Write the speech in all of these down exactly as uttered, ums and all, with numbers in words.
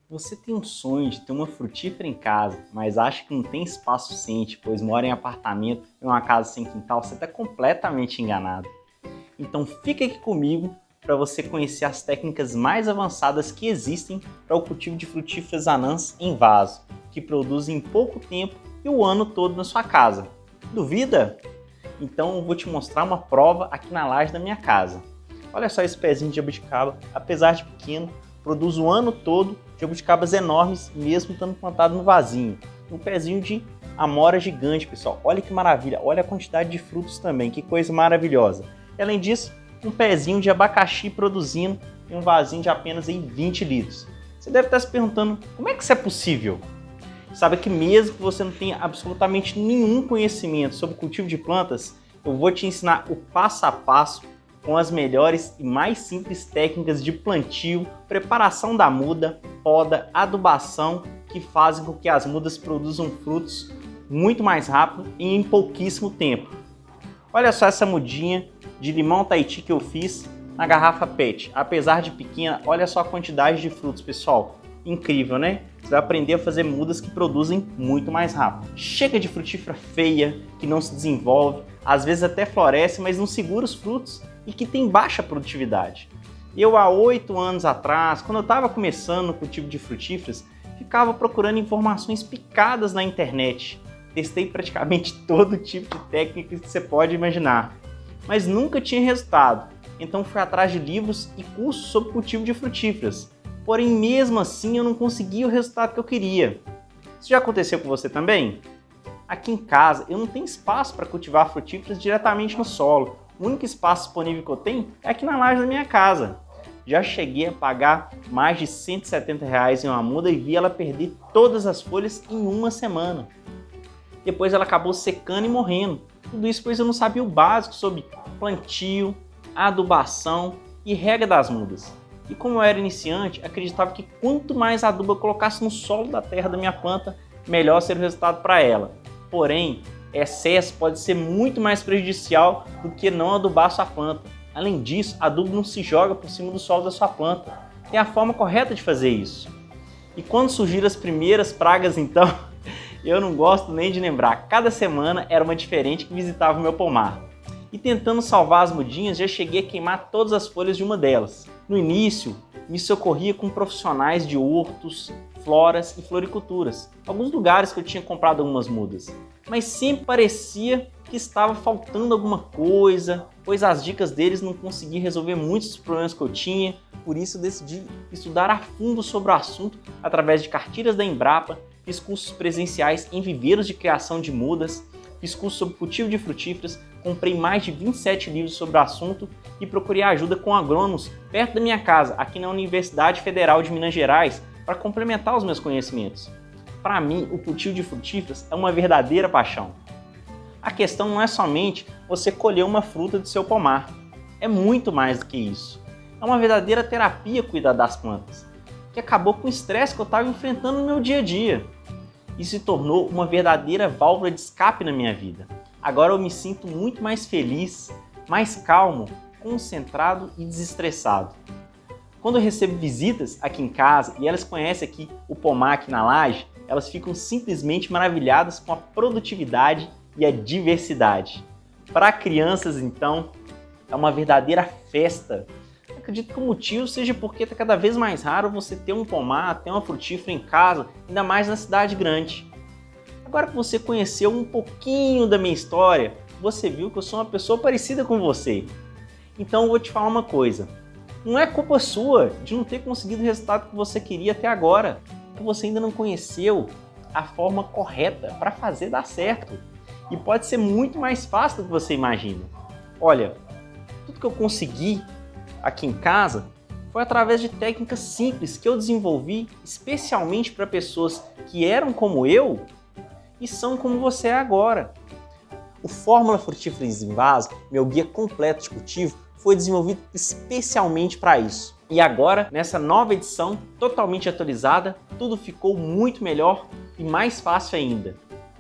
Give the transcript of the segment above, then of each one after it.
Você tem um sonho de ter uma frutífera em casa, mas acha que não tem espaço suficiente, pois mora em apartamento em uma casa sem quintal? Você está completamente enganado. Então fica aqui comigo para você conhecer as técnicas mais avançadas que existem para o cultivo de frutíferas anãs em vaso, que produzem em pouco tempo e o ano todo na sua casa. Duvida? Então eu vou te mostrar uma prova aqui na laje da minha casa. Olha só esse pezinho de jabuticaba, apesar de pequeno, produz o ano todo jabuticabas enormes, mesmo estando plantado no vasinho. Um pezinho de amora gigante, pessoal. Olha que maravilha, olha a quantidade de frutos também, que coisa maravilhosa. E, além disso, um pezinho de abacaxi produzindo em um vasinho de apenas aí, vinte litros. Você deve estar se perguntando, como é que isso é possível? Sabe que mesmo que você não tenha absolutamente nenhum conhecimento sobre o cultivo de plantas, eu vou te ensinar o passo a passo com as melhores e mais simples técnicas de plantio, preparação da muda, poda, adubação, que fazem com que as mudas produzam frutos muito mais rápido e em pouquíssimo tempo. Olha só essa mudinha de limão Tahiti que eu fiz na garrafa pet. Apesar de pequena, olha só a quantidade de frutos, pessoal. Incrível, né? Você vai aprender a fazer mudas que produzem muito mais rápido. Chega de frutífera feia, que não se desenvolve, às vezes até floresce, mas não segura os frutos e que tem baixa produtividade. Eu, há oito anos atrás, quando eu estava começando o cultivo de frutíferas, ficava procurando informações picadas na internet. Testei praticamente todo tipo de técnica que você pode imaginar, mas nunca tinha resultado. Então fui atrás de livros e cursos sobre cultivo de frutíferas. Porém, mesmo assim, eu não conseguia o resultado que eu queria. Isso já aconteceu com você também? Aqui em casa, eu não tenho espaço para cultivar frutíferas diretamente no solo. O único espaço disponível que eu tenho é aqui na laje da minha casa. Já cheguei a pagar mais de cento e setenta reais em uma muda e vi ela perder todas as folhas em uma semana. Depois ela acabou secando e morrendo. Tudo isso pois eu não sabia o básico sobre plantio, adubação e rega das mudas. E como eu era iniciante, acreditava que quanto mais adubo eu colocasse no solo da terra da minha planta, melhor seria o resultado para ela. Porém, excesso pode ser muito mais prejudicial do que não adubar sua planta. Além disso, adubo não se joga por cima do solo da sua planta. Tem a forma correta de fazer isso. E quando surgiram as primeiras pragas, então, eu não gosto nem de lembrar. Cada semana era uma diferente que visitava o meu pomar. E tentando salvar as mudinhas, já cheguei a queimar todas as folhas de uma delas. No início, me socorria com profissionais de hortos, floras e floriculturas. Alguns lugares que eu tinha comprado algumas mudas. Mas sempre parecia que estava faltando alguma coisa, pois as dicas deles não conseguiam resolver muitos dos problemas que eu tinha. Por isso decidi estudar a fundo sobre o assunto através de cartilhas da Embrapa, fiz cursos presenciais em viveiros de criação de mudas, fiz curso sobre cultivo de frutíferas, comprei mais de vinte e sete livros sobre o assunto e procurei ajuda com agrônomos perto da minha casa, aqui na Universidade Federal de Minas Gerais, para complementar os meus conhecimentos. Para mim, o cultivo de frutíferas é uma verdadeira paixão. A questão não é somente você colher uma fruta do seu pomar, é muito mais do que isso. É uma verdadeira terapia cuidar das plantas, que acabou com o estresse que eu estava enfrentando no meu dia a dia. E se tornou uma verdadeira válvula de escape na minha vida. Agora eu me sinto muito mais feliz, mais calmo, concentrado e desestressado. Quando eu recebo visitas aqui em casa e elas conhecem aqui o pomar aqui na laje, elas ficam simplesmente maravilhadas com a produtividade e a diversidade. Para crianças, então, é uma verdadeira festa. Eu acredito que o motivo seja porque está cada vez mais raro você ter um pomar, ter uma frutífera em casa, ainda mais na cidade grande. Agora que você conheceu um pouquinho da minha história, você viu que eu sou uma pessoa parecida com você. Então eu vou te falar uma coisa. Não é culpa sua de não ter conseguido o resultado que você queria até agora. Que você ainda não conheceu a forma correta para fazer dar certo. E pode ser muito mais fácil do que você imagina. Olha, tudo que eu consegui aqui em casa foi através de técnicas simples que eu desenvolvi especialmente para pessoas que eram como eu e são como você é agora. O Fórmula Frutíferas em Vaso, meu guia completo de cultivo, foi desenvolvido especialmente para isso. E agora, nessa nova edição, totalmente atualizada, tudo ficou muito melhor e mais fácil ainda.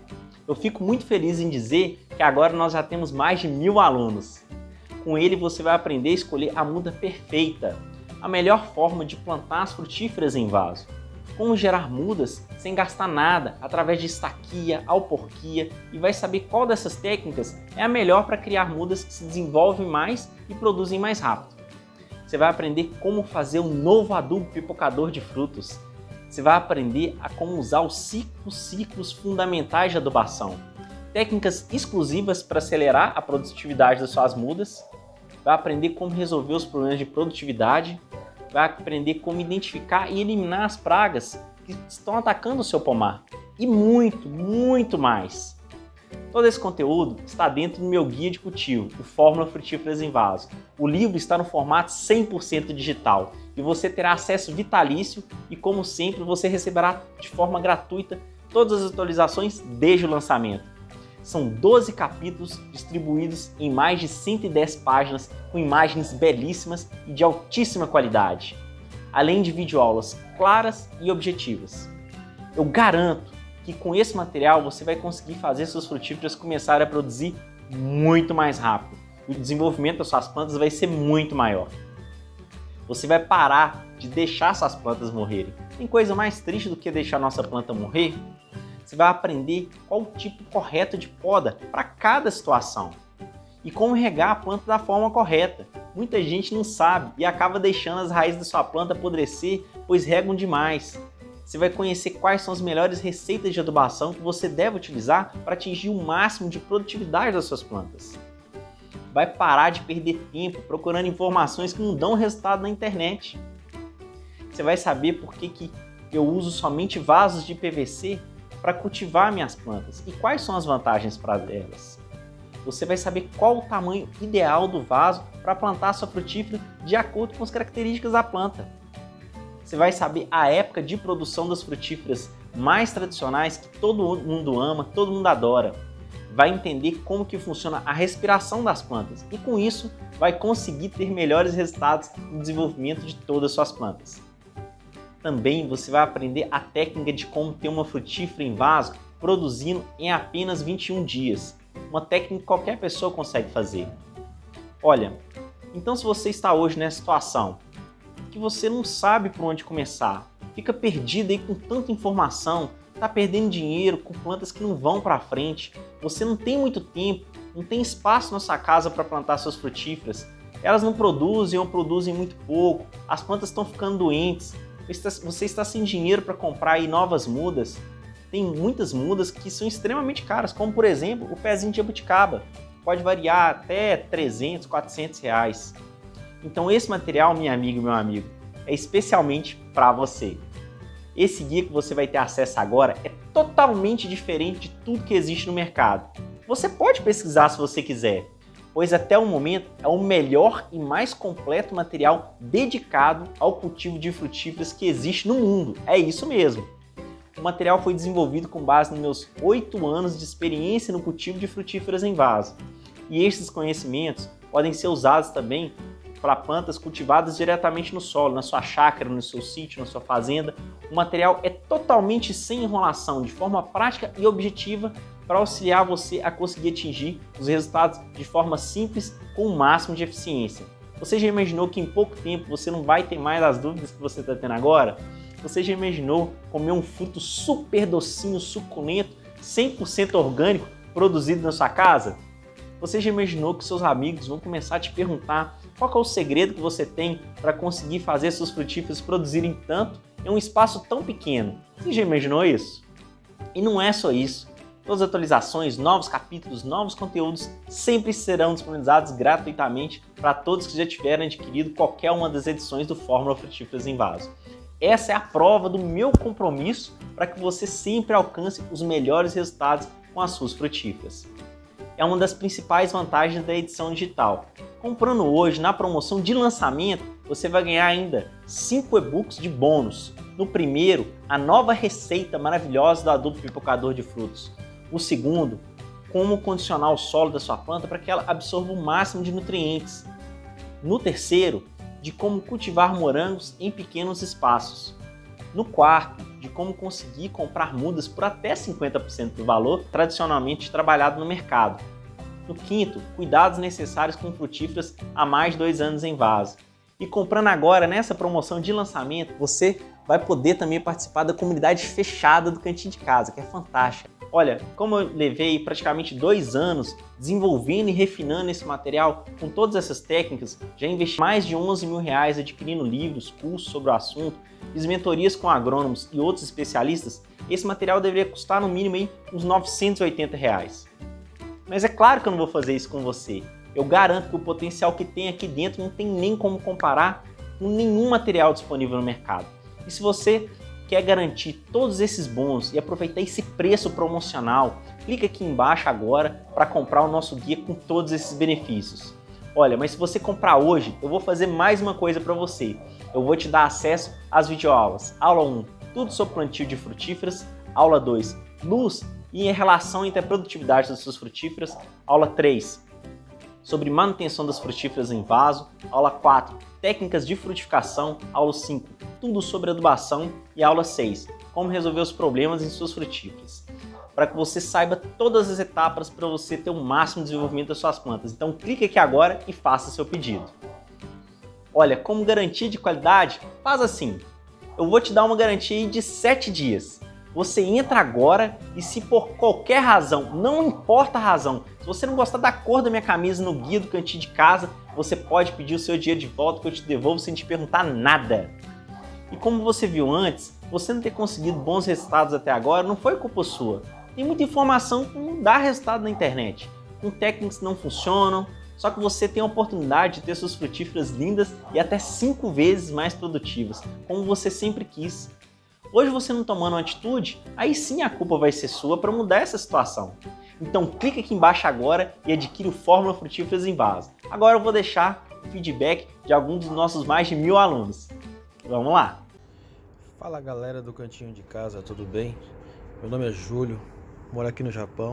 Eu fico muito feliz em dizer que agora nós já temos mais de mil alunos. Com ele você vai aprender a escolher a muda perfeita, a melhor forma de plantar as frutíferas em vaso. como gerar mudas sem gastar nada através de estaquia, alporquia e vai saber qual dessas técnicas é a melhor para criar mudas que se desenvolvem mais e produzem mais rápido. Você vai aprender como fazer um novo adubo pipocador de frutos. Você vai aprender a como usar os cinco ciclos fundamentais de adubação, técnicas exclusivas para acelerar a produtividade das suas mudas. Vai aprender como resolver os problemas de produtividade. Vai aprender como identificar e eliminar as pragas que estão atacando o seu pomar. E muito, muito mais. Todo esse conteúdo está dentro do meu guia de cultivo, o Fórmula Frutíferas em Vaso. O livro está no formato cem por cento digital e você terá acesso vitalício e, como sempre, você receberá de forma gratuita todas as atualizações desde o lançamento. São doze capítulos distribuídos em mais de cento e dez páginas com imagens belíssimas e de altíssima qualidade, além de videoaulas claras e objetivas. Eu garanto que com esse material você vai conseguir fazer suas frutíferas começarem a produzir muito mais rápido. O desenvolvimento das suas plantas vai ser muito maior. Você vai parar de deixar suas plantas morrerem. Tem coisa mais triste do que deixar nossa planta morrer? Você vai aprender qual o tipo correto de poda para cada situação e como regar a planta da forma correta. Muita gente não sabe e acaba deixando as raízes da sua planta apodrecer, pois regam demais. Você vai conhecer quais são as melhores receitas de adubação que você deve utilizar para atingir o máximo de produtividade das suas plantas. Vai parar de perder tempo procurando informações que não dão resultado na internet. Você vai saber por que, que eu uso somente vasos de P V C para cultivar minhas plantas e quais são as vantagens para elas. Você vai saber qual o tamanho ideal do vaso para plantar sua frutífera de acordo com as características da planta. Você vai saber a época de produção das frutíferas mais tradicionais que todo mundo ama, todo mundo adora. Vai entender como que funciona a respiração das plantas e com isso vai conseguir ter melhores resultados no desenvolvimento de todas as suas plantas. Também você vai aprender a técnica de como ter uma frutífera em vaso produzindo em apenas vinte e um dias. Uma técnica que qualquer pessoa consegue fazer. Olha, então se você está hoje nessa situação, que você não sabe por onde começar, fica perdido aí com tanta informação, está perdendo dinheiro com plantas que não vão para frente, você não tem muito tempo, não tem espaço na sua casa para plantar suas frutíferas, elas não produzem ou produzem muito pouco, as plantas estão ficando doentes, você está sem dinheiro para comprar aí novas mudas. Tem muitas mudas que são extremamente caras, como por exemplo o pezinho de jabuticaba. Pode variar até trezentos, quatrocentos reais. Então esse material, minha amiga e meu amigo, é especialmente para você. Esse guia que você vai ter acesso agora é totalmente diferente de tudo que existe no mercado. Você pode pesquisar se você quiser, pois até o momento é o melhor e mais completo material dedicado ao cultivo de frutíferas que existe no mundo. É isso mesmo. O material foi desenvolvido com base nos meus oito anos de experiência no cultivo de frutíferas em vaso. E esses conhecimentos podem ser usados também para plantas cultivadas diretamente no solo, na sua chácara, no seu sítio, na sua fazenda. O material é totalmente sem enrolação, de forma prática e objetiva, para auxiliar você a conseguir atingir os resultados de forma simples, com o máximo de eficiência. Você já imaginou que em pouco tempo você não vai ter mais as dúvidas que você está tendo agora? Você já imaginou comer um fruto super docinho, suculento, cem por cento orgânico, produzido na sua casa? Você já imaginou que seus amigos vão começar a te perguntar qual é o segredo que você tem para conseguir fazer seus frutíferas produzirem tanto em um espaço tão pequeno? Você já imaginou isso? E não é só isso. Todas as atualizações, novos capítulos, novos conteúdos sempre serão disponibilizados gratuitamente para todos que já tiverem adquirido qualquer uma das edições do Fórmula Frutíferas em Vaso. Essa é a prova do meu compromisso para que você sempre alcance os melhores resultados com as suas frutíferas. É uma das principais vantagens da edição digital. Comprando hoje na promoção de lançamento, você vai ganhar ainda cinco e-books de bônus. No primeiro, a nova receita maravilhosa do adubo pipocador de frutos. O segundo, como condicionar o solo da sua planta para que ela absorva o máximo de nutrientes. No terceiro, de como cultivar morangos em pequenos espaços. No quarto, de como conseguir comprar mudas por até cinquenta por cento do valor tradicionalmente trabalhado no mercado. No quinto, cuidados necessários com frutíferas há mais de dois anos em vaso. E comprando agora nessa promoção de lançamento, você vai poder também participar da comunidade fechada do Cantinho de Casa, que é fantástica. Olha, como eu levei praticamente dois anos desenvolvendo e refinando esse material, com todas essas técnicas, já investi mais de onze mil reais adquirindo livros, cursos sobre o assunto, fiz mentorias com agrônomos e outros especialistas, esse material deveria custar no mínimo aí uns novecentos e oitenta reais. Mas é claro que eu não vou fazer isso com você. Eu garanto que o potencial que tem aqui dentro não tem nem como comparar com nenhum material disponível no mercado. E se você quer garantir todos esses bônus e aproveitar esse preço promocional, clica aqui embaixo agora para comprar o nosso guia com todos esses benefícios. Olha, mas se você comprar hoje, eu vou fazer mais uma coisa para você. Eu vou te dar acesso às videoaulas. Aula um, tudo sobre plantio de frutíferas. Aula dois, luz e em relação entre a produtividade das suas frutíferas. Aula três, sobre manutenção das frutíferas em vaso. Aula quatro, técnicas de frutificação. Aula cinco, tudo sobre adubação. E aula seis, como resolver os problemas em suas frutíferas. Para que você saiba todas as etapas para você ter o máximo desenvolvimento das suas plantas. Então clique aqui agora e faça seu pedido. Olha, como garantia de qualidade, faz assim. Eu vou te dar uma garantia de sete dias. Você entra agora e se por qualquer razão, não importa a razão, se você não gostar da cor da minha camisa no guia do Cantinho de Casa, você pode pedir o seu dinheiro de volta que eu te devolvo sem te perguntar nada. E como você viu antes, você não ter conseguido bons resultados até agora não foi culpa sua. Tem muita informação que não dá resultado na internet, com técnicas que não funcionam, só que você tem a oportunidade de ter suas frutíferas lindas e até cinco vezes mais produtivas, como você sempre quis. Hoje você não tomando uma atitude, aí sim a culpa vai ser sua para mudar essa situação. Então clica aqui embaixo agora e adquire o Fórmula Frutíferas em Vaso. Agora eu vou deixar o feedback de alguns dos nossos mais de mil alunos. Vamos lá! Fala galera do Cantinho de Casa, tudo bem? Meu nome é Júlio, moro aqui no Japão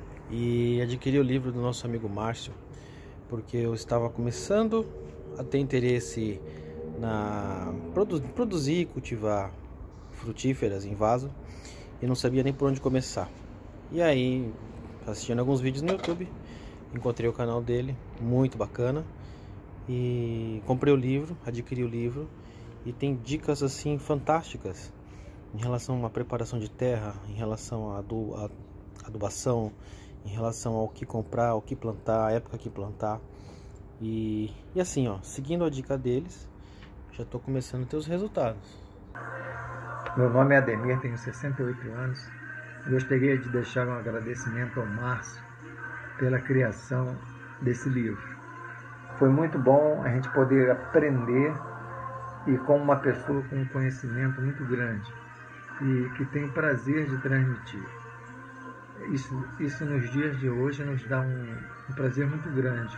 e adquiri o livro do nosso amigo Márcio porque eu estava começando a ter interesse na produ produzir e cultivar frutíferas em vaso e não sabia nem por onde começar. E aí, assistindo alguns vídeos no YouTube, encontrei o canal dele, muito bacana, e comprei o livro, adquiri o livro e tem dicas assim fantásticas em relação à preparação de terra, em relação à adu à adubação, em relação ao que comprar, ao que plantar, a época que plantar. E, e assim, ó, seguindo a dica deles, já estou começando a ter os resultados. Meu nome é Ademir, tenho sessenta e oito anos. Gostaria de deixar um agradecimento ao Márcio pela criação desse livro. Foi muito bom a gente poder aprender e com uma pessoa com um conhecimento muito grande e que tem prazer de transmitir. Isso, isso nos dias de hoje nos dá um, um prazer muito grande,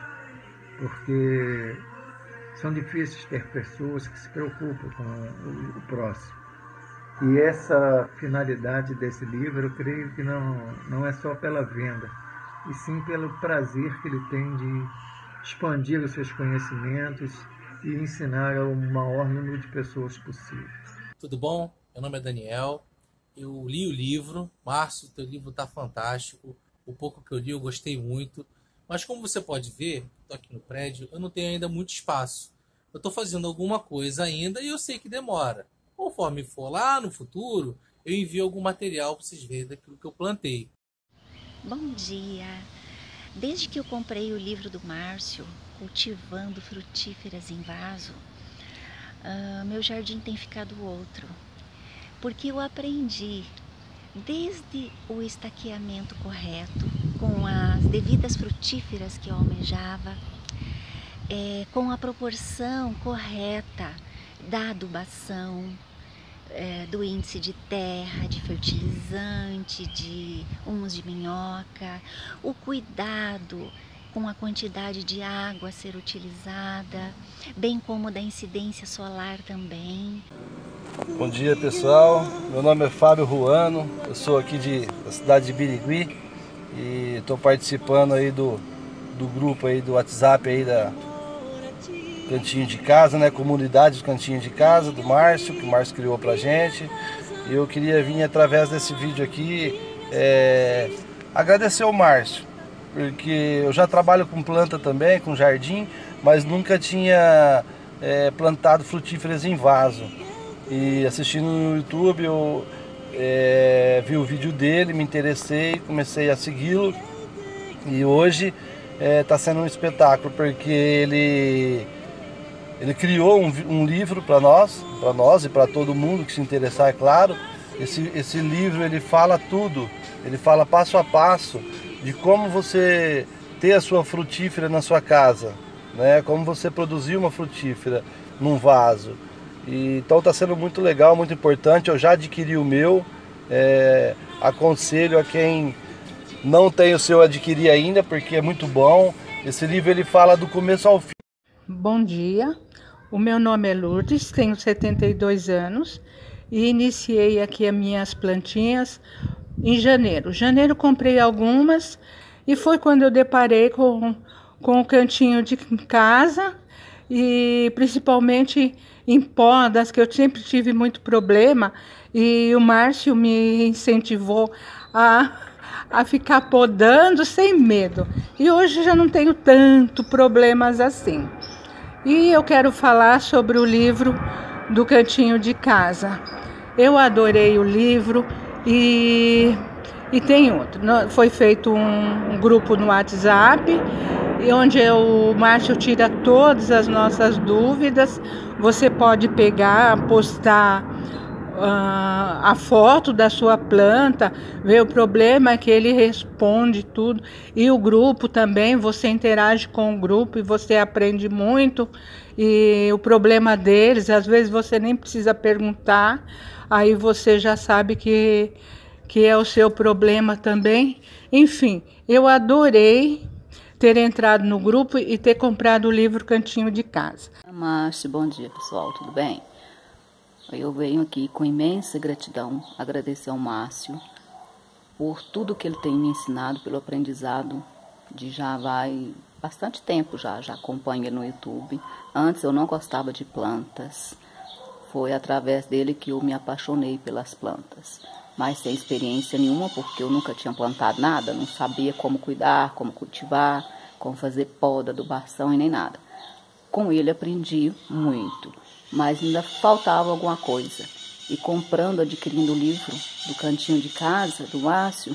porque são difíceis ter pessoas que se preocupam com o, o próximo. E essa finalidade desse livro, eu creio que não, não é só pela venda, e sim pelo prazer que ele tem de expandir os seus conhecimentos e ensinar ao maior número de pessoas possível. Tudo bom? Meu nome é Daniel. Eu li o livro. Márcio, teu livro está fantástico. O pouco que eu li eu gostei muito. Mas como você pode ver, estou aqui no prédio, eu não tenho ainda muito espaço. Eu estou fazendo alguma coisa ainda e eu sei que demora. Conforme for lá no futuro, eu envio algum material para vocês verem daquilo que eu plantei. Bom dia! Desde que eu comprei o livro do Márcio, Cultivando Frutíferas em Vaso, uh, meu jardim tem ficado outro. Porque eu aprendi, desde o estaqueamento correto, com as devidas frutíferas que eu almejava, é, com a proporção correta da adubação, é, do índice de terra, de fertilizante, de humus de minhoca, o cuidado com a quantidade de água a ser utilizada, bem como da incidência solar também. Bom dia pessoal, meu nome é Fábio Ruano, eu sou aqui de, da cidade de Birigui e estou participando aí do, do grupo aí do WhatsApp aí da Cantinho de Casa, né, comunidade do Cantinho de Casa, do Márcio, que o Márcio criou pra gente. E eu queria vir através desse vídeo aqui é, agradecer ao Márcio, porque eu já trabalho com planta também, com jardim, mas nunca tinha é, plantado frutíferas em vaso. e assistindo no YouTube eu é, vi o vídeo dele, me interessei, comecei a segui-lo e hoje está é, sendo um espetáculo porque ele, ele criou um, um livro para nós, para nós e para todo mundo que se interessar, é claro. Esse, esse livro ele fala tudo, ele fala passo a passo de como você ter a sua frutífera na sua casa, né? Como você produzir uma frutífera num vaso. E, então está sendo muito legal, muito importante. Eu já adquiri o meu, é, aconselho a quem não tem o seu adquirir ainda, porque é muito bom. Esse livro ele fala do começo ao fim. Bom dia, o meu nome é Lourdes, tenho setenta e dois anos e iniciei aqui as minhas plantinhas em janeiro. Janeiro comprei algumas e foi quando eu deparei com, com o cantinho de casa e principalmente em podas, que eu sempre tive muito problema e o Márcio me incentivou a, a ficar podando sem medo. E hoje já não tenho tanto problemas assim. E eu quero falar sobre o livro do Cantinho de Casa. Eu adorei o livro e, e tem outro. Foi feito um, um grupo no WhatsApp, onde eu, o Márcio tira todas as nossas dúvidas. Você pode pegar, postar uh, a foto da sua planta, ver o problema que ele responde tudo. E o grupo também, você interage com o grupo e você aprende muito. E o problema deles, às vezes você nem precisa perguntar, aí você já sabe que, que é o seu problema também. Enfim, eu adorei ter entrado no grupo e ter comprado o livro Cantinho de Casa. Márcio, bom dia pessoal, tudo bem? Eu venho aqui com imensa gratidão agradecer ao Márcio por tudo que ele tem me ensinado, pelo aprendizado de já vai bastante tempo já, já acompanho ele no YouTube. Antes eu não gostava de plantas, foi através dele que eu me apaixonei pelas plantas, mas sem experiência nenhuma, porque eu nunca tinha plantado nada, não sabia como cuidar, como cultivar, como fazer poda, adubação e nem nada. Com ele aprendi muito, mas ainda faltava alguma coisa. E comprando, adquirindo o livro do Cantinho de Casa, do Márcio,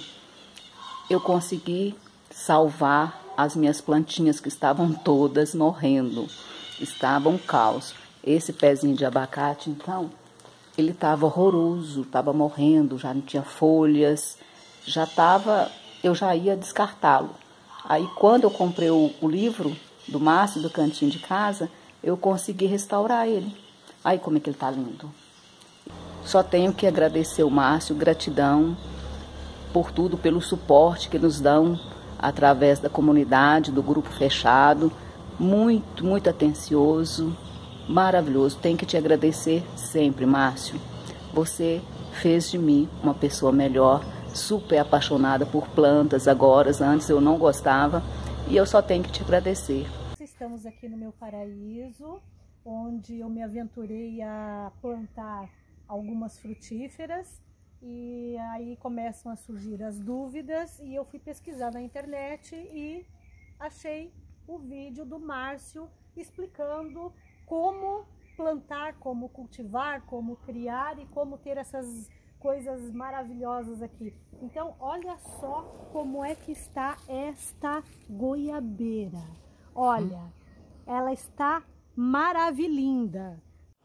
eu consegui salvar as minhas plantinhas que estavam todas morrendo, estavam um caos. Esse pezinho de abacate, então, ele estava horroroso, estava morrendo, já não tinha folhas, já estava, eu já ia descartá-lo. Aí quando eu comprei o, o livro do Márcio, do Cantinho de Casa, eu consegui restaurar ele. Aí como é que ele está lindo. Só tenho que agradecer o Márcio, gratidão por tudo, pelo suporte que nos dão através da comunidade, do grupo fechado, muito, muito atencioso, maravilhoso. Tenho que te agradecer sempre, Márcio. Você fez de mim uma pessoa melhor, super apaixonada por plantas agora, antes eu não gostava, e eu só tenho que te agradecer. Estamos aqui no meu paraíso, onde eu me aventurei a plantar algumas frutíferas, e aí começam a surgir as dúvidas, e eu fui pesquisar na internet e achei o vídeo do Márcio explicando como plantar, como cultivar, como criar e como ter essas coisas maravilhosas aqui. Então, olha só como é que está esta goiabeira. Olha, ela está maravilhinda.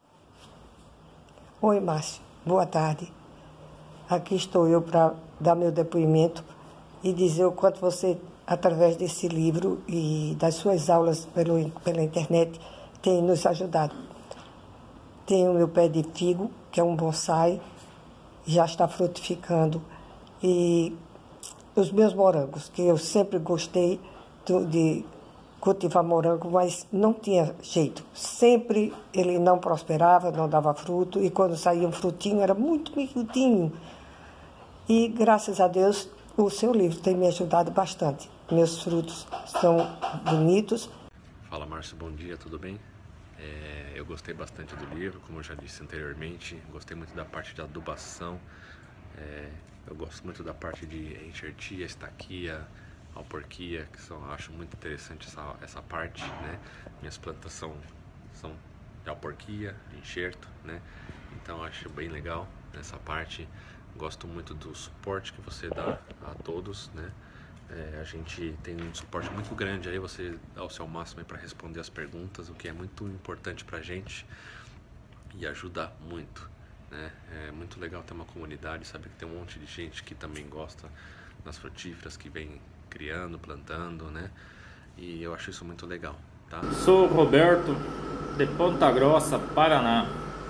Oi, Márcio. Boa tarde. Aqui estou eu para dar meu depoimento e dizer o quanto você, através desse livro e das suas aulas pelo, pela internet, tem nos ajudado. Tenho o meu pé de figo, que é um bonsai, já está frutificando. E os meus morangos, que eu sempre gostei de cultivar morango, mas não tinha jeito. Sempre ele não prosperava, não dava fruto, e quando saía um frutinho era muito miudinho. E graças a Deus o seu livro tem me ajudado bastante. Meus frutos são bonitos. Fala, Márcio, bom dia, tudo bem? É, eu gostei bastante do livro, como eu já disse anteriormente, gostei muito da parte de adubação, é, eu gosto muito da parte de enxertia, estaquia, alporquia, que são, eu acho muito interessante essa, essa parte, né? Minhas plantas são, são de alporquia, de enxerto, né? Então eu acho bem legal essa parte. Gosto muito do suporte que você dá a todos, né? É, a gente tem um suporte muito grande aí, você dá o seu máximo para responder as perguntas, o que é muito importante pra gente e ajuda muito, né? É muito legal ter uma comunidade, saber que tem um monte de gente que também gosta das frutíferas, que vem criando, plantando, né? E eu acho isso muito legal, tá? Sou Roberto, de Ponta Grossa, Paraná.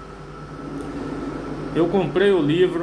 Eu comprei o livro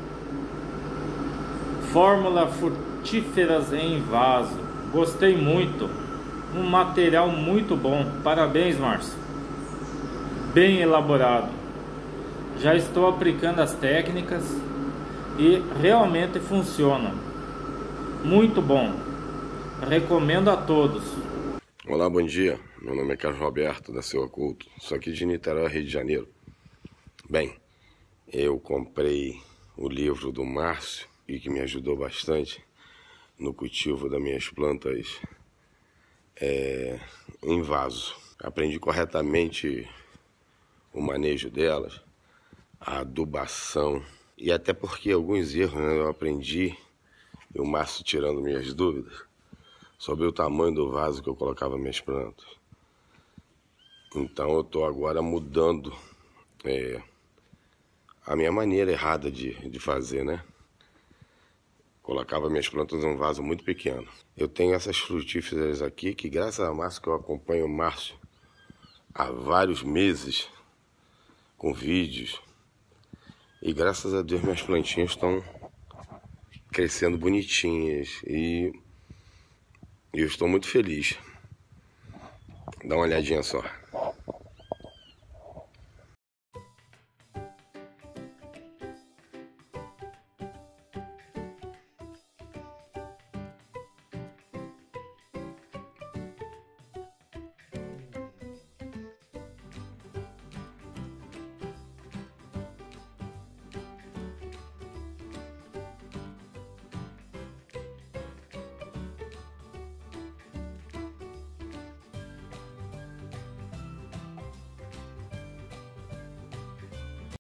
Fórmula Frutíferas em Vaso. Gostei muito. Um material muito bom. Parabéns, Márcio. Bem elaborado. Já estou aplicando as técnicas e realmente funciona. Muito bom. Recomendo a todos. Olá, bom dia. Meu nome é Carlos Roberto, da Seu Oculto. Sou aqui de Niterói, Rio de Janeiro. Bem, eu comprei o livro do Márcio e que me ajudou bastante no cultivo das minhas plantas é, em vaso. Aprendi corretamente o manejo delas, a adubação e até porque alguns erros, né, eu aprendi, e o Márcio tirando minhas dúvidas, sobre o tamanho do vaso que eu colocava minhas plantas. Então eu estou agora mudando é, a minha maneira errada de, de fazer, né? Colocava minhas plantas em um vaso muito pequeno. Eu tenho essas frutíferas aqui que, graças a Márcio, que eu acompanho o Márcio há vários meses, com vídeos, e graças a Deus minhas plantinhas estão crescendo bonitinhas e eu estou muito feliz. Dá uma olhadinha só.